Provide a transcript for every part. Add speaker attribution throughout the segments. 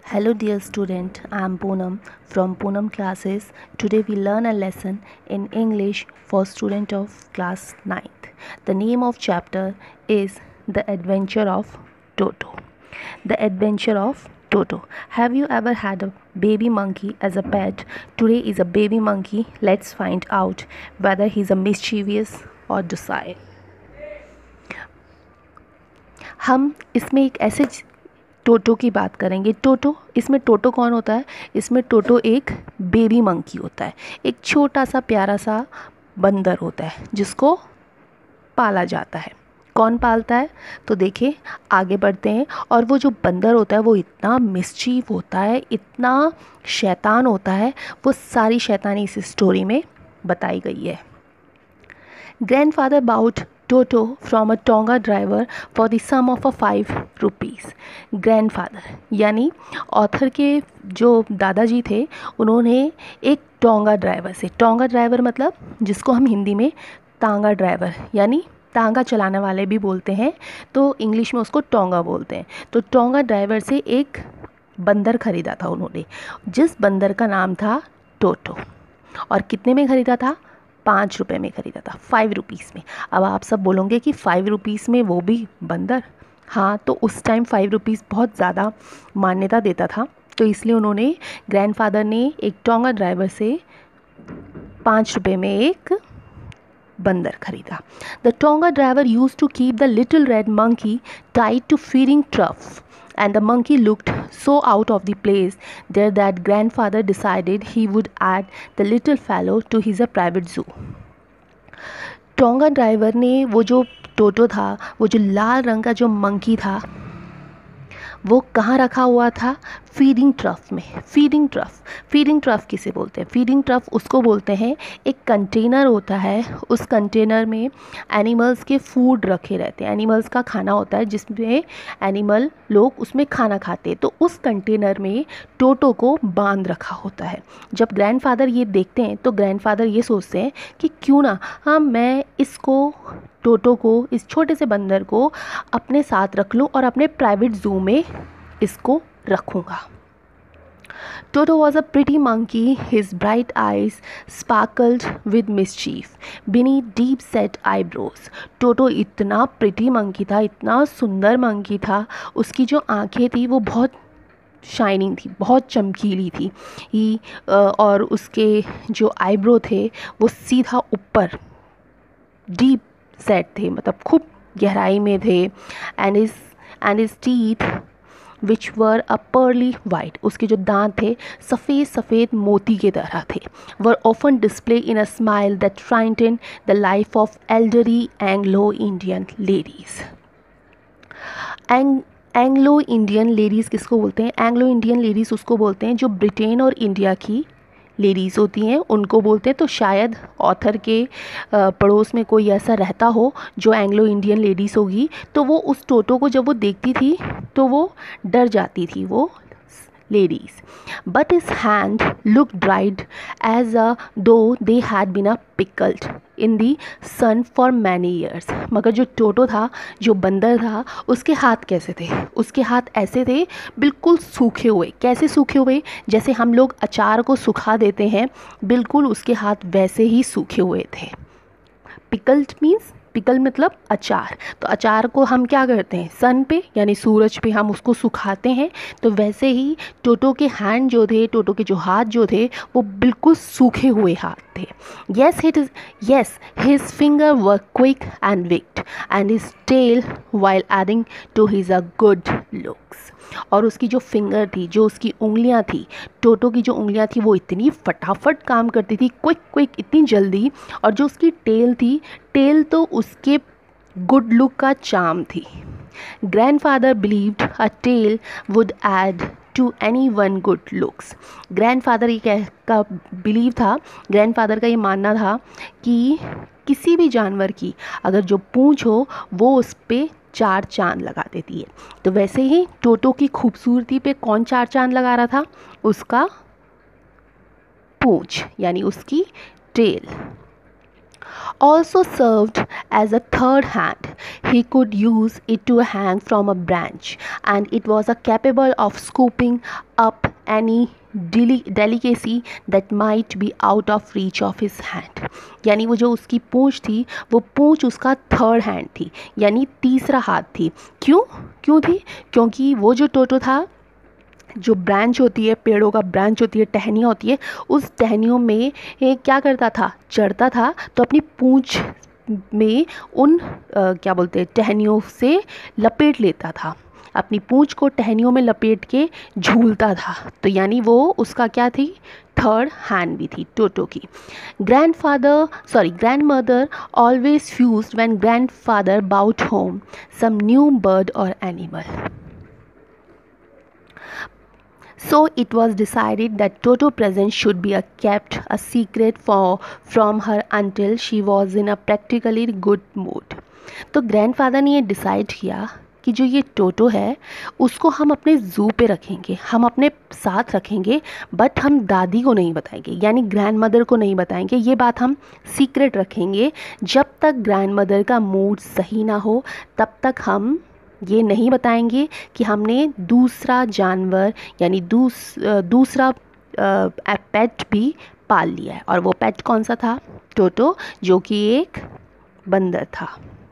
Speaker 1: Hello dear student, I am Poonam from Poonam classes. Today we learn a lesson in English for student of class 9th. The name of chapter is The Adventure of Toto. The Adventure of Toto. Have you ever had a baby monkey as a pet? Today is a baby monkey. Let's find out whether he's a mischievous or docile. हम इसमें एक ऐसे टोटो की बात करेंगे। इसमें टोटो कौन होता है? इसमें टोटो एक बेबी मंकी होता है, एक छोटा सा प्यारा सा बंदर होता है जिसको पाला जाता है। कौन पालता है? तो देखिए, आगे बढ़ते हैं। और वो जो बंदर होता है वो इतना मिस्चीव होता है, इतना शैतान होता है, वो सारी शैतानी इस स्टोरी में बताई गई है। Grandfather bought Toto from a Tonga driver for the sum of a 5 rupees. Grandfather यानी ऑथर के जो दादाजी थे, उन्होंने एक टोंगा ड्राइवर से, टोंगा ड्राइवर मतलब जिसको हम हिंदी में तांगा ड्राइवर यानी तांगा चलाने वाले भी बोलते हैं, तो इंग्लिश में उसको टोंगा बोलते हैं। तो टोंगा ड्राइवर से एक बंदर ख़रीदा था उन्होंने, जिस बंदर का नाम था टोटो। और कितने में ख़रीदा था? 5 रुपये में ख़रीदा था, 5 रुपीज़ में। अब आप सब बोलोगे कि 5 रुपीज़ में वो भी बंदर? हाँ, तो उस टाइम 5 रुपीज़ बहुत ज़्यादा मान्यता देता था, तो इसलिए उन्होंने, ग्रैंडफादर ने एक टोंगा ड्राइवर से 5 रुपये में एक बंदर खरीदा। The tonga driver use to keep the little red monkey tied to feeding trough, and the monkey looked so out of the place there that grandfather decided he would add the little fellow to his private zoo. Tonga driver ने वो जो टोटो था, वो जो लाल रंग का जो monkey था, वो कहाँ रखा हुआ था? फीडिंग ट्रफ में। फीडिंग ट्रफ किसे बोलते हैं? फीडिंग ट्रफ उसको बोलते हैं, एक कंटेनर होता है, उस कंटेनर में एनिमल्स के फूड रखे रहते हैं, एनिमल्स का खाना होता है जिसमें एनिमल लोग उसमें खाना खाते हैं। तो उस कंटेनर में टोटो को बांध रखा होता है। जब ग्रैंडफादर ये देखते हैं तो ग्रैंडफादर ये सोचते हैं कि क्यों ना मैं इसको, टोटो को, इस छोटे से बंदर को अपने साथ रख लूँ और अपने प्राइवेट ज़ू में इसको रखूँगा। Toto was a pretty monkey. His bright eyes sparkled with mischief beneath deep set eyebrows. Toto इतना pretty monkey था, इतना सुंदर monkey था, उसकी जो आँखें थी वो बहुत शाइनिंग थी, बहुत चमकीली थी और उसके जो आईब्रो थे वो सीधा ऊपर डीप सेट थे, मतलब खूब गहराई में थे। And his teeth which were a pearly white, उसके जो दांत थे सफ़ेद सफ़ेद मोती के तरह थे। Were often display in a smile that frighten the life of elderly Anglo Indian ladies. Anglo Indian ladies किसको बोलते हैं? एंग्लो इंडियन लेडीज़ उसको बोलते हैं जो ब्रिटेन और इंडिया की लेडीज़ होती हैं, उनको बोलते हैं। तो शायद ऑथर के पड़ोस में कोई ऐसा रहता हो जो एंग्लो इंडियन लेडीज़ होगी, तो वो उस टोटो को जब वो देखती थी तो वो डर जाती थी, वो ladies. But his hand look dried as though they had been pickled in the sun for many years. मगर जो टोटो था, जो बंदर था, उसके हाथ कैसे थे? उसके हाथ ऐसे थे, बिल्कुल सूखे हुए। कैसे सूखे हुए? जैसे हम लोग अचार को सुखा देते हैं, बिल्कुल उसके हाथ वैसे ही सूखे हुए थे। पिकल्ड मीन्स, पिकल मतलब अचार। तो अचार को हम क्या करते हैं? सन पे यानी सूरज पे हम उसको सुखाते हैं। तो वैसे ही टोटो के हैंड जो थे, टोटो के जो हाथ जो थे, वो बिल्कुल सूखे हुए हाथ थे। yes his finger were quick and wicked and his tail while adding to his good looks. और उसकी जो फिंगर थी, जो उसकी उंगलियां थी, टोटो की जो उंगलियां थी, वो इतनी फटाफट काम करती थी, क्विक इतनी जल्दी। और जो उसकी टेल थी, टेल तो उसके गुड लुक का चार्म थी। Grandfather believed a tail would add to any one good looks. Grandfather ये का बिलीव था, ग्रैंडफादर का ये मानना था कि किसी भी जानवर की अगर जो पूँछ हो वो उस पर 4 चांद लगा देती है। तो वैसे ही टोटो की खूबसूरती पे कौन 4 चांद लगा रहा था? उसका पूँछ यानी उसकी tail. Also served as a third hand. He could use it to hang from a branch, and it was capable of scooping up any delicacy that might be out of reach of his hand. यानी वो जो उसकी पूंछ थी, वो पूंछ उसका third hand थी, यानी तीसरा हाथ थी। क्यों थी? क्योंकि वो जो टोटो था, जो ब्रांच होती है, पेड़ों का ब्रांच होती है, टहनियाँ होती है, उस टहनियों में क्या करता था, चढ़ता था, तो अपनी पूंछ में उन क्या बोलते हैं, टहनियों से लपेट लेता था, अपनी पूंछ को टहनियों में लपेट के झूलता था। तो यानी वो उसका क्या थी, थर्ड हैंड भी थी टोटो की। Grandmother always fussed when grandfather bought home some new bird और animal. So it was decided that Toto present should be kept a secret from her until she was in a practically good mood. तो grandfather ने ये decide किया कि जो ये टोटो है उसको हम अपने ज़ू पे रखेंगे, हम अपने साथ रखेंगे, बट हम दादी को नहीं बताएंगे, यानी ग्रैंड मदर को नहीं बताएंगे। ये बात हम सीक्रेट रखेंगे। जब तक ग्रैंड मदर का मूड सही ना हो तब तक हम ये नहीं बताएंगे कि हमने दूसरा जानवर यानी दूसरा पेट भी पाल लिया है। और वो पेट कौन सा था? टोटो, जो कि एक बंदर था।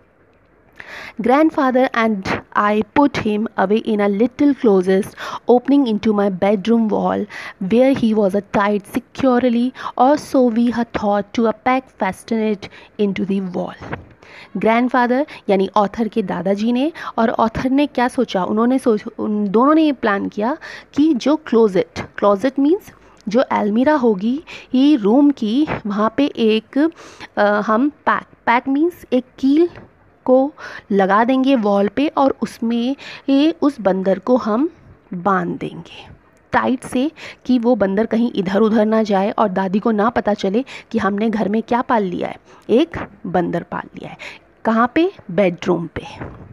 Speaker 1: Grandfather and I put him away in a little closet opening into my bedroom wall, where he was tied securely, or so we had thought, to a peg fastened into the wall. Grandfather यानी author के दादाजी ने और author ने क्या सोचा, उन दोनों ने ये प्लान किया कि जो क्लोजेट मीन्स जो अलमीरा होगी ये रूम की, वहाँ पे एक हम पैक मीन्स एक कील को लगा देंगे वॉल पे, और उसमें उस बंदर को हम बांध देंगे टाइट से, कि वो बंदर कहीं इधर उधर ना जाए और दादी को ना पता चले कि हमने घर में क्या पाल लिया है, एक बंदर पाल लिया है। कहाँ पे? बेडरूम पे।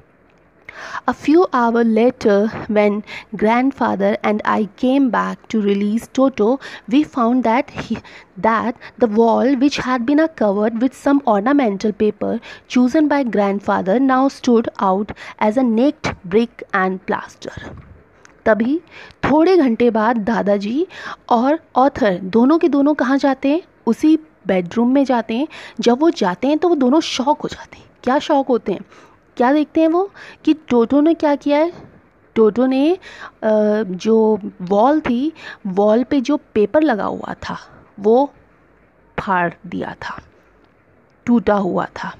Speaker 1: A few hours later, when grandfather and I came back to release Toto, we found that the wall, which had been covered with some ornamental paper chosen by grandfather, now stood out as a naked brick and plaster. तभी थोड़े घंटे बाद दादाजी और author दोनों के दोनों कहाँ जाते हैं? उसी बेडरूम में जाते हैं। जब वो जाते हैं तो वो दोनों शॉक हो जाते हैं। क्या शॉक होते हैं? क्या देखते हैं वो कि टोटो ने क्या किया है? टोटो ने जो वॉल थी, वॉल पे जो पेपर लगा हुआ था वो फाड़ दिया था, टूटा हुआ था।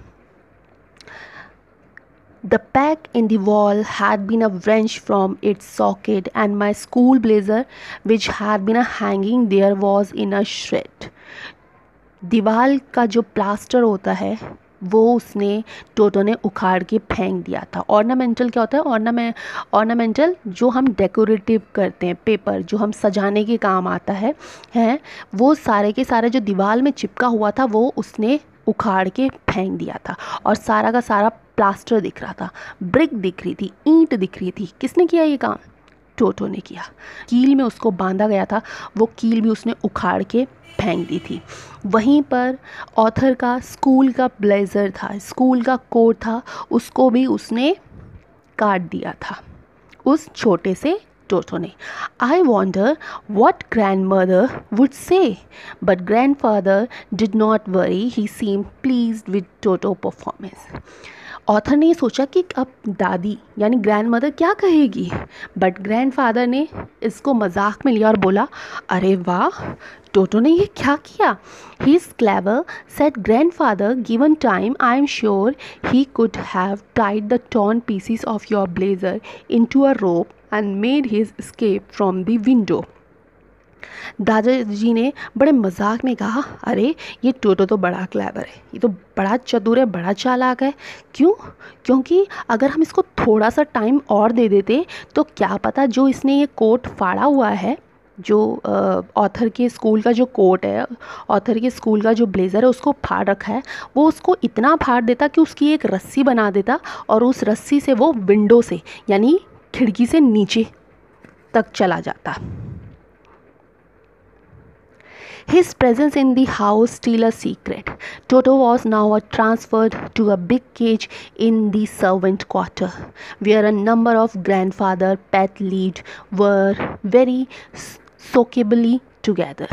Speaker 1: The peg in the wall had been wrenched from its socket, and my school blazer, which had been hanging there, was in a shred. दीवार का जो प्लास्टर होता है वो उसने टोटो ने उखाड़ के फेंक दिया था। ऑर्नामेंटल क्या होता है? ऑर्नामेंटल जो हम डेकोरेटिव करते हैं, पेपर जो हम सजाने के काम आता है वो सारे के सारे जो दीवार में चिपका हुआ था वो उसने उखाड़ के फेंक दिया था, और सारा का सारा प्लास्टर दिख रहा था, ब्रिक दिख रही थी, ईंट दिख रही थी। किसने किया ये काम? टोटो ने किया। कील में उसको बांधा गया था, वो कील भी उसने उखाड़ के फेंक दी थी। वहीं पर ऑथर का स्कूल का ब्लेजर था, स्कूल का कोट था, उसको भी उसने काट दिया था उस छोटे से टोटो ने। I wonder what grandmother would say, but grandfather did not worry. He seemed pleased with Toto performance. Author ने सोचा कि अब दादी यानी ग्रैंड मदर क्या कहेगी, बट ग्रैंडफादर ने इसको मजाक में लिया और बोला, अरे वाह, टोटो ने ये क्या किया? He is clever, said grandfather, given time I am sure he could have tied the torn pieces of your blazer into a rope and made his escape from the window. दादाजी ने बड़े मजाक में कहा, अरे ये टोटो तो बड़ा क्लेवर है, ये तो बड़ा चतुर है, बड़ा चालाक है। क्योंकि अगर हम इसको थोड़ा सा टाइम और दे देते तो क्या पता जो इसने ये कोट फाड़ा हुआ है, जो ऑथर के स्कूल का जो कोट है, ऑथर के स्कूल का जो ब्लेज़र है उसको फाड़ रखा है, वो उसको इतना फाड़ देता कि उसकी एक रस्सी बना देता, और उस रस्सी से वो विंडो से यानी खिड़की से नीचे तक चला जाता। His presence in the house still a secret. Toto was now transferred to a big cage in the servant quarter, where a number of grandfather pet lead were very sociably together.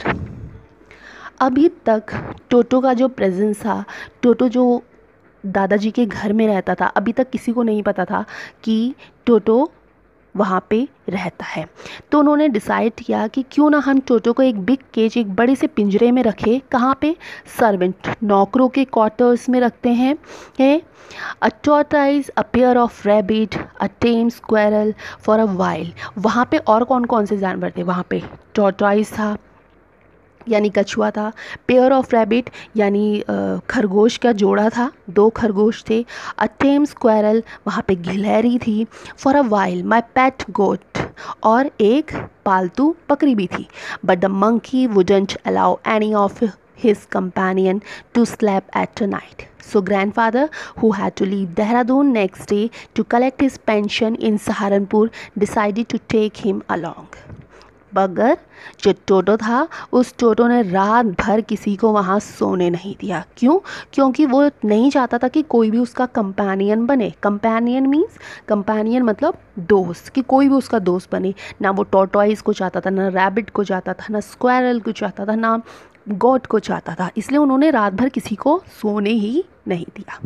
Speaker 1: अभी तक टोटो का जो presence था, टोटो जो दादाजी के घर में रहता था, अभी तक किसी को नहीं पता था कि टोटो वहाँ पे रहता है। तो उन्होंने डिसाइड किया कि क्यों ना हम टोटो को एक बिग केज, एक बड़े से पिंजरे में रखें। कहाँ पे? सर्वेंट, नौकरों के क्वार्टर्स में रखते हैं। A tortoise, a pair of rabbit, a tame squirrel for a while. वहाँ पे और कौन कौन से जानवर थे? वहाँ पे टॉर्टाइज था यानी कछुआ था, पेयर ऑफ रैबिट यानी खरगोश का जोड़ा था, 2 खरगोश थे, अ टेम स्क्वेरल वहाँ पे गिलहरी थी, फॉर अ वाइल माई पेट गोट और एक पालतू बकरी भी थी। But the monkey wouldn't allow any of his companion to sleep at night. So grandfather, who had to leave Dehradun next day to collect his pension in Saharanpur, decided to take him along. मगर जो टोटो था, उस टोटो ने रात भर किसी को वहाँ सोने नहीं दिया। क्यों? क्योंकि वो नहीं चाहता था कि कोई भी उसका कंपेनियन बने। कंपेनियन मीन्स, कंपेनियन मतलब दोस्त, कि कोई भी उसका दोस्त बने। ना वो टॉर्टोइस को चाहता था, ना रैबिट को चाहता था, ना स्क्वायरल को चाहता था, ना गॉड को चाहता था। इसलिए उन्होंने रात भर किसी को सोने ही नहीं दिया।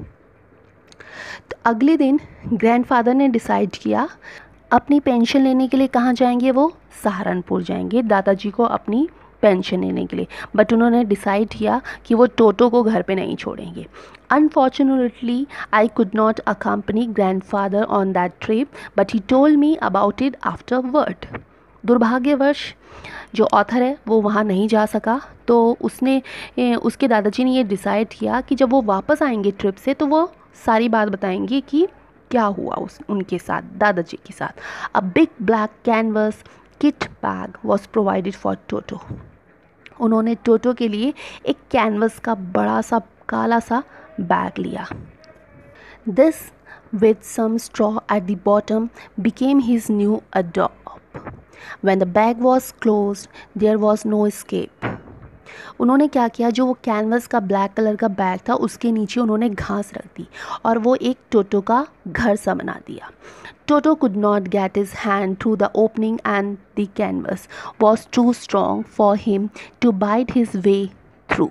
Speaker 1: तो अगले दिन ग्रैंडफादर ने डिसाइड किया अपनी पेंशन लेने के लिए। कहाँ जाएंगे वो? सहारनपुर जाएंगे दादाजी को अपनी पेंशन लेने के लिए। बट उन्होंने डिसाइड किया कि वो टोटो को घर पे नहीं छोड़ेंगे। Unfortunately I could not accompany grandfather on that trip, but he told me about it afterward. दुर्भाग्यवश जो ऑथर है वो वहाँ नहीं जा सका, तो उसके दादाजी ने ये डिसाइड किया कि जब वो वापस आएंगे ट्रिप से तो वो सारी बात बताएंगे कि क्या हुआ उनके साथ, दादाजी के साथ। A big black canvas kit bag was provided for Toto. उन्होंने टोटो के लिए एक कैनवस का बड़ा सा काला सा बैग लिया। This with some straw at the bottom became his new abode. When the bag was closed there was no escape. उन्होंने क्या किया, जो वो कैनवस का ब्लैक कलर का बैग था उसके नीचे उन्होंने घास रख दी और वो एक टोटो का घर सा बना दिया। टोटो could not get his hand through the opening and the canvas was too strong for him to bite his way through.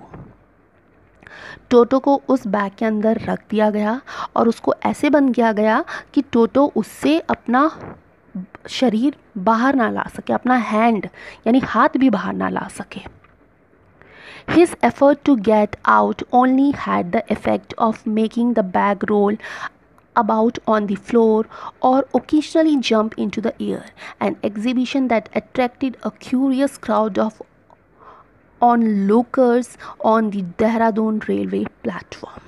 Speaker 1: टोटो को उस बैग के अंदर रख दिया गया और उसको ऐसे बंद किया गया कि टोटो उससे अपना शरीर बाहर ना ला सके, अपना हैंड यानी हाथ भी बाहर ना ला सके। His effort to get out only had the effect of making the bag roll about on the floor or occasionally jump into the air, an exhibition that attracted a curious crowd of onlookers on the Dehradun railway platform.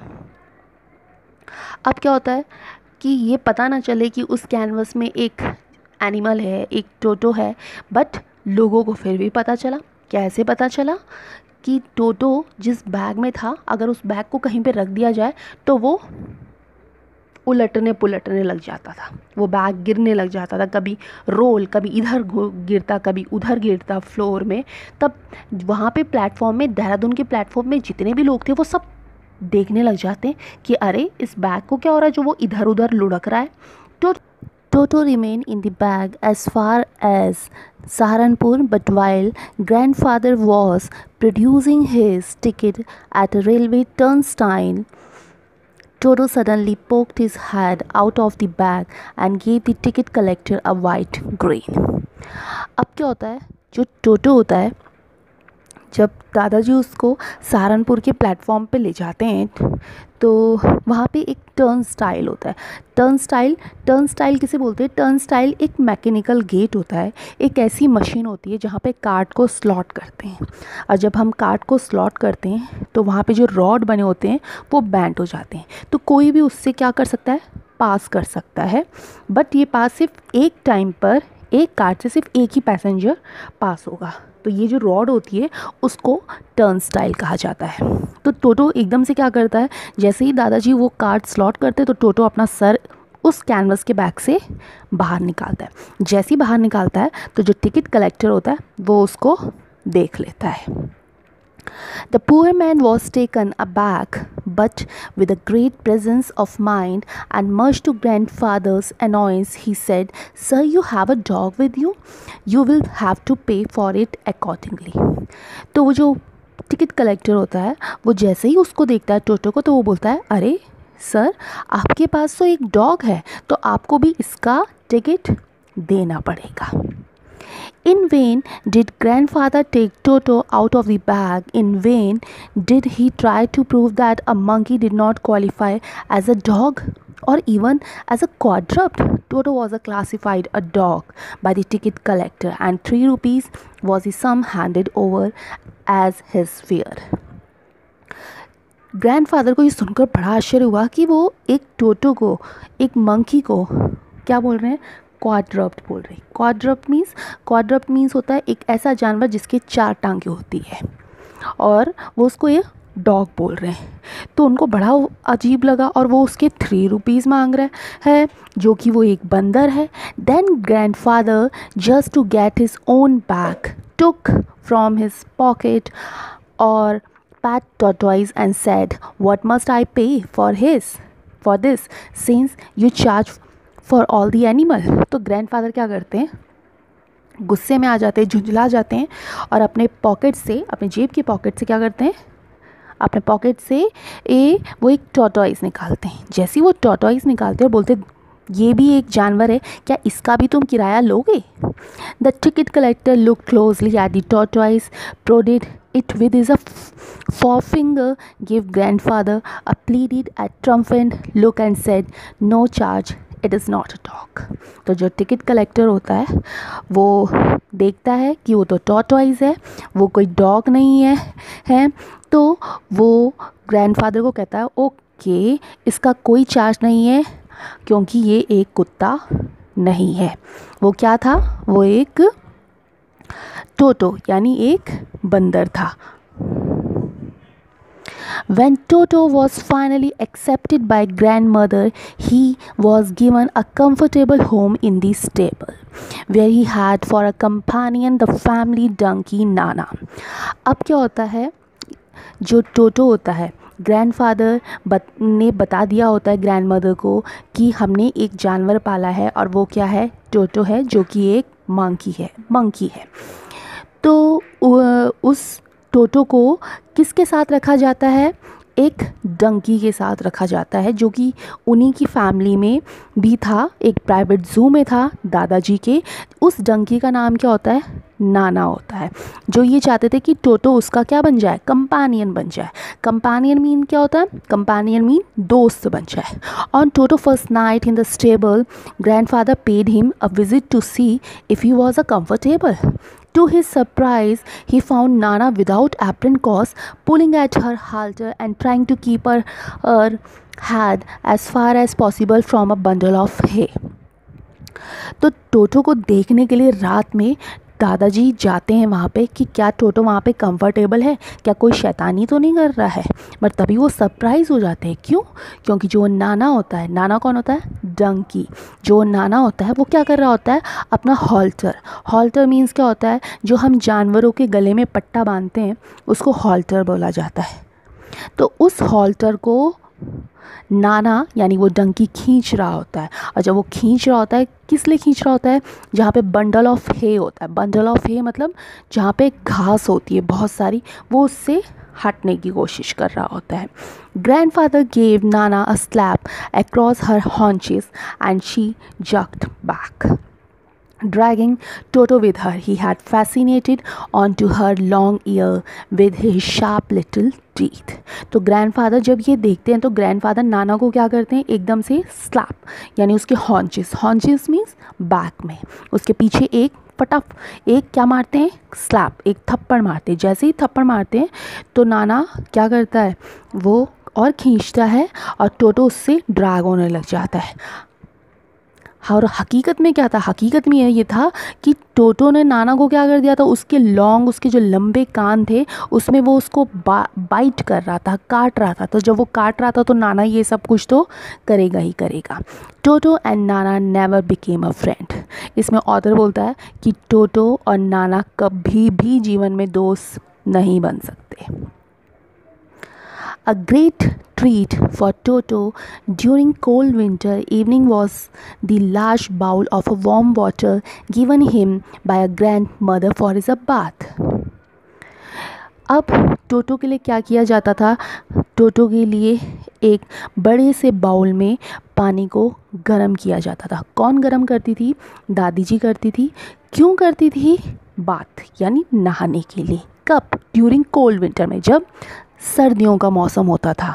Speaker 1: अब क्या होता है कि ये पता ना चले कि उस कैनवस में एक एनिमल है, एक टोटो है, बट लोगों को फिर भी पता चला। कैसे पता चला? कि टोटो जिस बैग में था, अगर उस बैग को कहीं पे रख दिया जाए तो वो उलटने पुलटने लग जाता था, वो बैग गिरने लग जाता था, कभी रोल, कभी इधर गिरता, कभी उधर गिरता फ्लोर में। तब वहाँ पे प्लेटफॉर्म में, देहरादून के प्लेटफॉर्म में जितने भी लोग थे वो सब देखने लग जाते कि अरे इस बैग को क्या हो रहा है जो वो इधर उधर लुढ़क रहा है। तो Toto remained in the bag as far as Saharanpur, but while grandfather was producing his ticket at a railway turnstile, Toto suddenly poked his head out of the bag and gave the ticket collector a white grin. अब क्या होता है, जो टोटो होता है, जब दादाजी उसको सहारनपुर के प्लेटफॉर्म पे ले जाते हैं तो वहाँ पे एक टर्न स्टाइल होता है। टर्न स्टाइल किसे बोलते हैं? टर्न स्टाइल एक मैकेनिकल गेट होता है, एक ऐसी मशीन होती है जहाँ पे कार्ड को स्लॉट करते हैं, और जब हम कार्ड को स्लॉट करते हैं तो वहाँ पे जो रॉड बने होते हैं वो बैंड हो जाते हैं, तो कोई भी उससे क्या कर सकता है? पास कर सकता है। बट ये पास सिर्फ एक टाइम पर, एक कार्ड से सिर्फ एक ही पैसेंजर पास होगा। तो ये जो रॉड होती है उसको टर्न स्टाइल कहा जाता है। तो टोटो एकदम से क्या करता है, जैसे ही दादाजी वो कार्ड स्लॉट करते तो टोटो अपना सर उस कैनवस के बैग से बाहर निकालता है। जैसे ही बाहर निकालता है तो जो टिकट कलेक्टर होता है वो उसको देख लेता है। The poor man was taken aback, but with a great presence of mind, and much to grandfather's annoyance, he said, "Sir, you have a dog with you? You will have to pay for it accordingly." तो वो जो ticket collector होता है, वो जैसे ही उसको देखता है टोटो को, तो वो बोलता है, अरे सर, आपके पास तो एक डॉग है, तो आपको भी इसका टिकट देना पड़ेगा। In vain did grandfather take Toto out of the bag. In vain did he try to prove that a monkey did not qualify as a dog or even as a quadruped. Toto was classified a dog by the ticket collector, and 3 rupees was the sum handed over as his fare. Grandfather को ये सुनकर बड़ा आश्चर्य हुआ कि वो एक टोटो को, एक मंकी को क्या बोल रहे हैं, क्वाड्रप्ट बोल रहे हैं। क्वाड्रप्ट मीन्स होता है एक ऐसा जानवर जिसके 4 टांगें होती है, और वो उसको ये डॉग बोल रहे हैं। तो उनको बड़ा अजीब लगा और वो उसके 3 रुपीज़ मांग रहे हैं, जो कि वो एक बंदर है। Then grandfather just to get his own bag took from his pocket और pat tortoise and said, "What must I pay for this, since you charge for all the animal?" तो ग्रैंडफादर क्या करते हैं, गुस्से में आ जाते हैं, झुंझला जाते हैं, और अपने पॉकेट से, अपने जेब के पॉकेट से क्या करते हैं, अपने पॉकेट से वो एक टॉर्टोइस निकालते हैं। जैसे ही वो टॉर्टोइस निकालते हैं और बोलते, ये भी एक जानवर है, क्या इसका भी तुम किराया लोगे? The ticket collector look closely at the tortoise, prodded it with his forefinger, gave grandfather a pleaded and triumphant look and said, "No charge, it is not a dog." तो जो टिकट कलेक्टर होता है वो देखता है कि वो तो टॉर्टोइस है, वो कोई डॉग नहीं है। तो वो ग्रैंडफादर को कहता है, ओके, इसका कोई चार्ज नहीं है क्योंकि ये एक कुत्ता नहीं है। वो क्या था, वो एक टोटो यानी एक बंदर था। When Toto was finally accepted by grandmother, he was given a comfortable home in the stable, where he had for a companion the family donkey Nana. अब क्या होता है, जो टोटो होता है, ग्रैंडफादर ने बता दिया होता है ग्रैंडमदर को कि हमने एक जानवर पाला है, और वो क्या है, टोटो है, जो कि एक मंकी है। तो उस टोटो को किसके साथ रखा जाता है, एक डंकी के साथ रखा जाता है, जो कि उन्हीं की फैमिली में भी था, एक प्राइवेट ज़ू में था दादाजी के। उस डंकी का नाम क्या होता है, नाना होता है, जो ये चाहते थे कि टोटो उसका क्या बन जाए, कंपेनियन बन जाए। कंपेनियन मीन क्या होता है, कंपेनियन मीन दोस्त बन जाए। On Toto first night in the stable, grandfather paid him a visit to see if he was a comfortable. To his surprise, he found Nana without apparent cause, pulling at her halter and trying to keep her head as far as possible from a bundle of hay. तो टोटो को देखने के लिए रात में दादाजी जाते हैं वहाँ पे कि क्या टोटो वहाँ पे कंफर्टेबल है, क्या कोई शैतानी तो नहीं कर रहा है। बट तभी वो सरप्राइज़ हो जाते हैं। क्यों? क्योंकि जो नाना होता है, नाना कौन होता है, डंकी, जो नाना होता है वो क्या कर रहा होता है, अपना हॉल्टर मीन्स क्या होता है, जो हम जानवरों के गले में पट्टा बांधते हैं उसको हॉल्टर बोला जाता है। तो उस हॉल्टर को नाना यानी वो डंकी खींच रहा होता है, और जब वो खींच रहा होता है, किस लिए खींच रहा होता है, जहाँ पे बंडल ऑफ हे होता है। बंडल ऑफ हे मतलब जहाँ पे घास होती है बहुत सारी, वो उससे हटने की कोशिश कर रहा होता है। Grandfather gave Nana a slap across her haunches and she jerked back, dragging Toto with her. He had fascinated onto her long ear with his sharp little teeth. तो ग्रैंडफादर जब ये देखते हैं तो ग्रैंडफादर नाना को क्या करते हैं, एकदम से स्लैप यानी उसके हॉन्चेस मीन्स बैक में, उसके पीछे एक क्या मारते हैं, स्लैप, एक थप्पड़ मारते हैं। जैसे ही थप्पड़ मारते हैं तो नाना क्या करता है, वो और खींचता है और टोटो उससे ड्रैग होने लग जाता है। और हकीकत में क्या था, हकीकत में ये था कि टोटो ने नाना को क्या कर दिया था, उसके जो लंबे कान थे उसमें वो उसको बाइट कर रहा था, काट रहा था। तो जब वो काट रहा था तो नाना ये सब कुछ तो करेगा ही करेगा। Toto and Nana never became a friend. इसमें ऑथर बोलता है कि टोटो और नाना कभी भी जीवन में दोस्त नहीं बन सकते। A great treat for Toto during cold winter evening was the large bowl of warm water given him by a grandmother for his bath. अब टोटो के लिए क्या किया जाता था? टोटो के लिए एक बड़े से बाउल में पानी को गर्म किया जाता था। कौन गर्म करती थी? दादी जी करती थी। क्यों करती थी? बाथ यानी नहाने के लिए। कब? ड्यूरिंग कोल्ड विंटर में, जब सर्दियों का मौसम होता था।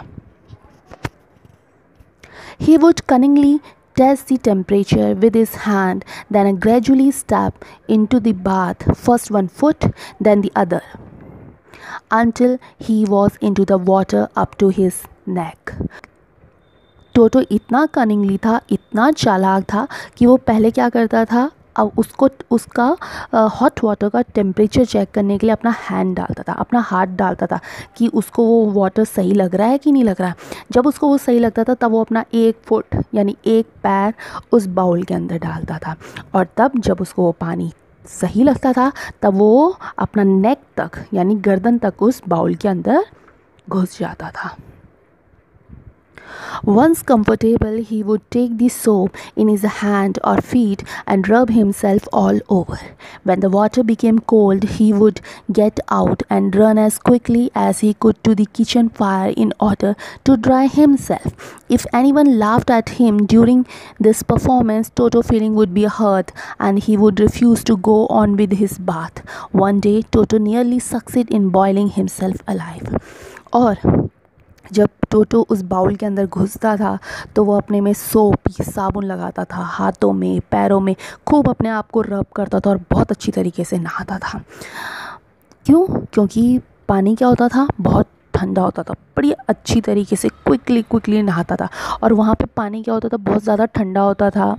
Speaker 1: He would cunningly test the temperature with his hand, then gradually step into the bath, first one foot, then the other, until he was into the water up to his neck. टोटो इतना cunningly था, इतना चालाक था कि वो पहले क्या करता था, अब उसका हॉट वाटर का टेम्परेचर चेक करने के लिए अपना हैंड डालता था, अपना हाथ डालता था कि उसको वो वाटर सही लग रहा है कि नहीं लग रहा है। जब उसको वो सही लगता था तब वो अपना 1 फुट यानी 1 पैर उस बाउल के अंदर डालता था, और तब जब उसको वो पानी सही लगता था तब वो अपना नेक तक यानी गर्दन तक उस बाउल के अंदर घुस जाता था। Once comfortable, he would take the soap in his hand or feet and rub himself all over. When the water became cold, he would get out and run as quickly as he could to the kitchen fire in order to dry himself. If anyone laughed at him during this performance, Toto feeling would be hurt and he would refuse to go on with his bath. One day, Toto nearly succeeded in boiling himself alive. और जब टोटो उस bowl के अंदर घुसता था तो वो अपने में सोप साबुन लगाता था, हाथों में पैरों में खूब अपने आप को रब करता था और बहुत अच्छी तरीके से नहाता था। क्यों? क्योंकि पानी क्या होता था? बहुत ठंडा होता था, बड़ी अच्छी तरीके से क्विकली नहाता था। और वहाँ पे पानी क्या होता था? बहुत ज़्यादा ठंडा होता था।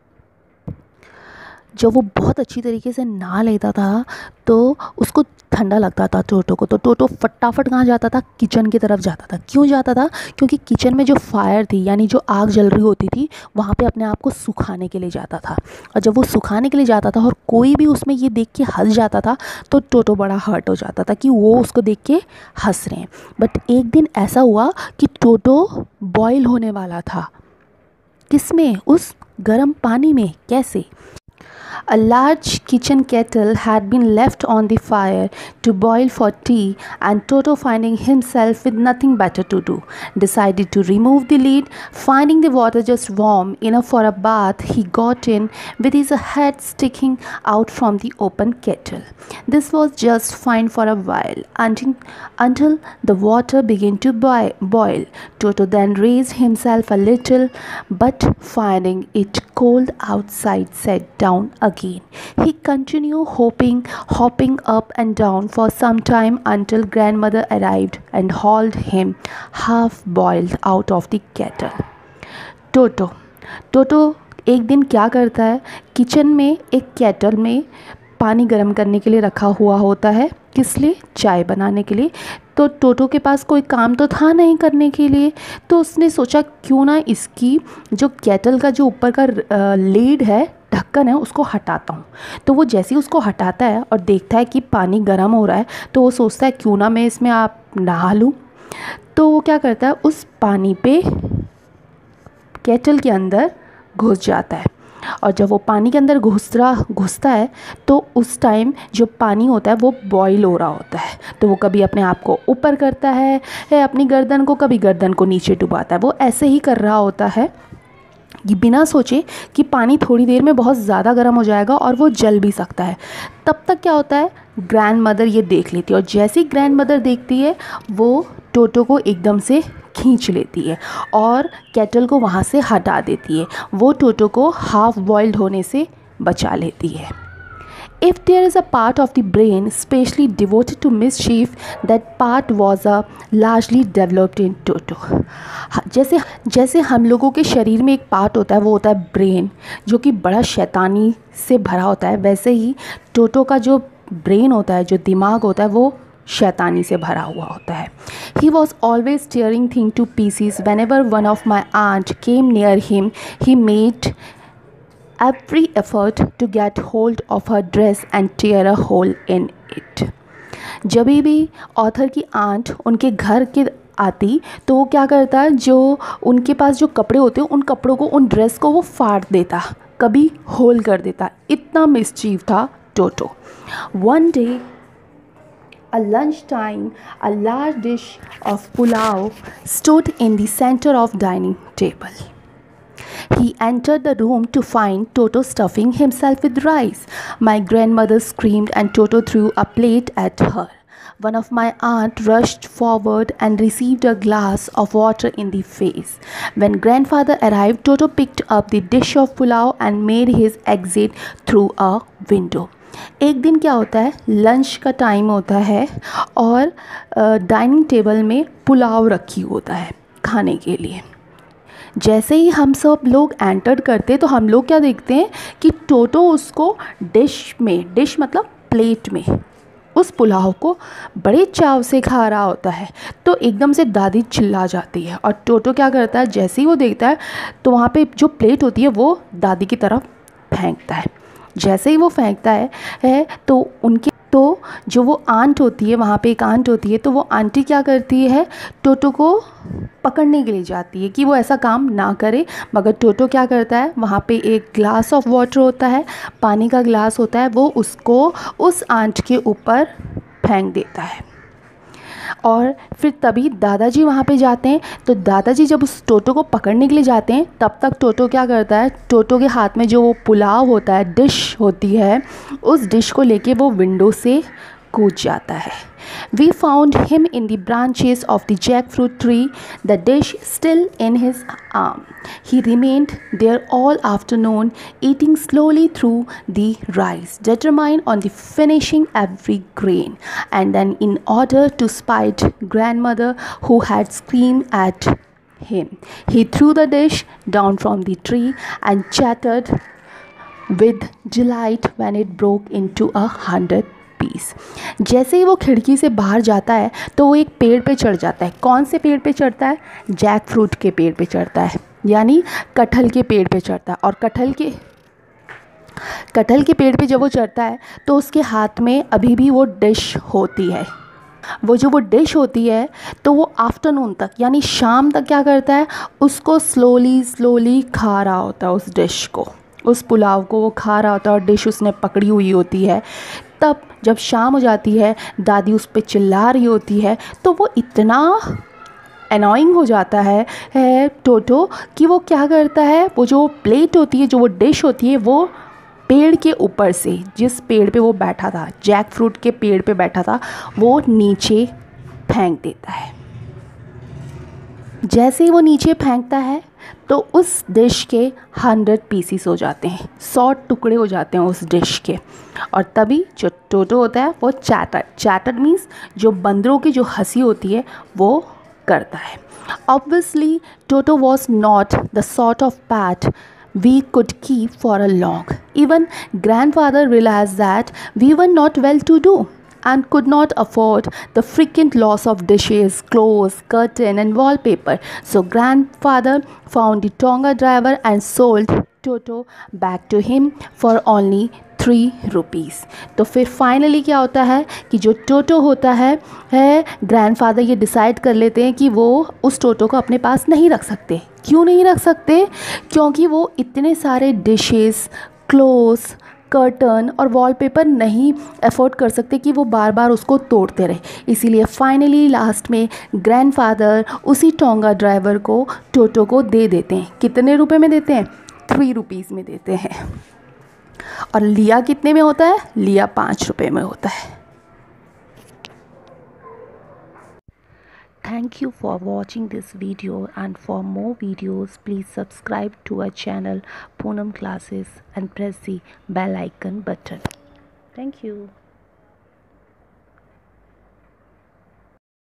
Speaker 1: जब वो बहुत अच्छी तरीके से नहा लेता था तो उसको ठंडा लगता था टोटो को, तो टोटो फटाफट कहाँ जाता था? किचन की तरफ जाता था। क्यों जाता था? क्योंकि किचन में जो फायर थी यानी जो आग जल रही होती थी वहाँ पे अपने आप को सुखाने के लिए जाता था। और जब वो सुखाने के लिए जाता था और कोई भी उसमें ये देख के हंस जाता था तो टोटो बड़ा हर्ट हो जाता था कि वो उसको देख के हंस रहे हैं। बट एक दिन ऐसा हुआ कि टोटो बॉयल होने वाला था। किसमें? उस गर्म पानी में। कैसे? A large kitchen kettle had been left on the fire to boil for tea, and Toto, finding himself with nothing better to do, decided to remove the lid. Finding the water just warm enough for a bath, he got in with his head sticking out from the open kettle. This was just fine for a while until the water began to boil. Toto then raised himself a little, but finding it cold outside, sat down again. He continued hopping up and down for some time until grandmother arrived and hauled him half boiled out of the kettle. टोटो एक दिन क्या करता है? Kitchen में एक kettle में पानी गर्म करने के लिए रखा हुआ होता है। किस लिए? चाय बनाने के लिए। तो टोटो के पास कोई काम तो था नहीं करने के लिए, तो उसने सोचा क्यों ना इसकी जो केटल का जो ऊपर का लीड है, ढक्कन है, उसको हटाता हूँ। तो वो जैसे ही उसको हटाता है और देखता है कि पानी गर्म हो रहा है तो वो सोचता है क्यों ना मैं इसमें आप नहा लूँ। तो वो क्या करता है? उस पानी पे केटल के अंदर घुस जाता है, और जब वो पानी के अंदर घुसता है तो उस टाइम जो पानी होता है वो बॉईल हो रहा होता है। तो वो कभी अपने आप को ऊपर करता है अपनी गर्दन को, कभी गर्दन को नीचे डुबाता है। वो ऐसे ही कर रहा होता है कि बिना सोचे कि पानी थोड़ी देर में बहुत ज़्यादा गर्म हो जाएगा और वो जल भी सकता है। तब तक क्या होता है? ग्रैंड मदर ये देख लेती है, और जैसी ग्रैंड मदर देखती है वो टोटो को एकदम से खींच लेती है और केटल को वहाँ से हटा देती है। वो टोटो को हाफ बॉइल्ड होने से बचा लेती है। If there is a part of the brain specially devoted to mischief, that part was largely developed in Toto. जैसे हम लोगों के शरीर में एक पार्ट होता है, वो होता है ब्रेन, जो कि बड़ा शैतानी से भरा होता है, वैसे ही टोटो का जो ब्रेन होता है, जो दिमाग होता है, वो शैतानी से भरा हुआ होता है। He was always tearing things to pieces. Whenever one of my aunt came near him, he made every effort to get hold of her dress and tear a hole in it. जब भी author की aunt उनके घर के आती तो वो क्या करता, जो उनके पास जो कपड़े होते उन कपड़ों को, उन ड्रेस को वो फाड़ देता, कभी होल कर देता। इतना मिसचीव था Toto. One day at lunchtime, a large dish of pulao stood in the center of dining table. He entered the room to find Toto stuffing himself with rice. My grandmother screamed and Toto threw a plate at her. One of my aunt rushed forward and received a glass of water in the face. When grandfather arrived, Toto picked up the dish of pulao and made his exit through a window. एक दिन क्या होता है, lunch का time होता है और dining table में पुलाव रखी होता है खाने के लिए। जैसे ही हम सब लोग एंटर करते तो हम लोग क्या देखते हैं कि टोटो उसको डिश में, डिश मतलब प्लेट में, उस पुलाव को बड़े चाव से खा रहा होता है। तो एकदम से दादी चिल्ला जाती है और टोटो क्या करता है, जैसे ही वो देखता है तो वहाँ पे जो प्लेट होती है वो दादी की तरफ फेंकता है। जैसे ही वो फेंकता है तो उनके, तो जो वो आंट होती है, वहाँ पे एक आंट होती है, तो वो आंटी क्या करती है, टोटो को पकड़ने के लिए जाती है कि वो ऐसा काम ना करे। मगर टोटो क्या करता है, वहाँ पे एक ग्लास ऑफ वाटर होता है, पानी का ग्लास होता है, वो उसको उस आंट के ऊपर फेंक देता है। और फिर तभी दादाजी वहाँ पे जाते हैं। तो दादाजी जब उस टोटो को पकड़ने के लिए जाते हैं तब तक टोटो क्या करता है, टोटो के हाथ में जो वो पुलाव होता है, डिश होती है, उस डिश को लेके वो विंडो से कूद जाता है। We found him in the branches of the jackfruit tree, the dish still in his arm. He remained there all afternoon, eating slowly through the rice, determined on the finishing every grain. And then, in order to spite grandmother who had screamed at him, he threw the dish down from the tree and chattered with delight when it broke into 100 piece. जैसे ही वो खिड़की से बाहर जाता है तो वो एक पेड़ पे चढ़ जाता है। कौन से पेड़ पे चढ़ता है, जैक फ्रूट के पेड़ पे चढ़ता है, यानी कटहल के पेड़ पे चढ़ता है। और कटहल के पेड़ पे जब वो चढ़ता है तो उसके हाथ में अभी भी वो डिश होती है। वो डिश होती है तो वो आफ्टरनून तक, यानी शाम तक क्या करता है, उसको स्लोली खा रहा होता है, उस डिश को, उस पुलाव को वो खा रहा होता है और डिश उसने पकड़ी हुई होती है। तब जब शाम हो जाती है, दादी उस पर चिल्ला रही होती है, तो वो इतना अनॉइंग हो जाता है टोटो कि वो क्या करता है, वो जो प्लेट होती है, जो वो डिश होती है, वो पेड़ के ऊपर से, जिस पेड़ पे वो बैठा था, जैक फ्रूट के पेड़ पे बैठा था, वो नीचे फेंक देता है। जैसे ही वो नीचे फेंकता है तो उस डिश के 100 पीसीस हो जाते हैं, 100 टुकड़े हो जाते हैं उस डिश के। और तभी जो टोटो होता है वो चैटर मीन्स जो बंदरों की जो हंसी होती है वो करता है। Obviously Toto was not the sort of pet we could keep for a long. Even grandfather realized that we were not well to do and could not afford the frequent loss of dishes, clothes, curtain and wallpaper. So grandfather found the Tonga driver and sold Toto back to him for only 3 rupees. तो फिर finally क्या होता है कि जो टोटो होता है grandfather ये डिसाइड कर लेते हैं कि वो उस टोटो को अपने पास नहीं रख सकते। क्यों नहीं रख सकते? क्योंकि वो इतने सारे डिशेस, क्लोथ्स, कर्टन और वॉलपेपर नहीं अफोर्ड कर सकते कि वो बार बार उसको तोड़ते रहे। इसीलिए फाइनली लास्ट में ग्रैंडफादर उसी टोंगा ड्राइवर को टोटो को दे देते हैं। कितने रुपए में देते हैं? 3 रुपीज़ में देते हैं। और लिया कितने में होता है? लिया 5 रुपये में होता है। Thank you for watching this video, and for more videos please subscribe to our channel Poonam Classes and press the bell icon button. Thank you.